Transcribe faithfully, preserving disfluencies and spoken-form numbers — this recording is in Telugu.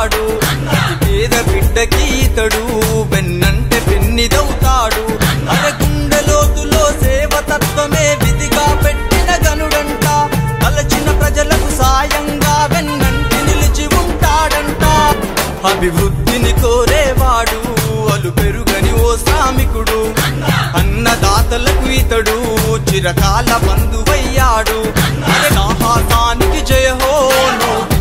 ఉంటాడు పేద బిడ్డకి ఇతడు వెన్నంటే పెన్నిదవుతాడు అరే గుండె లోతులో సేవ తత్వమే విధిగా పెట్టిన గనుడంట తలచిన ప్రజలకు సాయంగా వెన్నంటి నిలిచి ఉంటాడంట అభివృద్ధిని కోరేవాడు అలు పెరుగని ఓ శ్రామికుడు అన్నదాతలకు ఇతడు చిరకాల బంధువయ్యాడు సాహసానికి జయ హో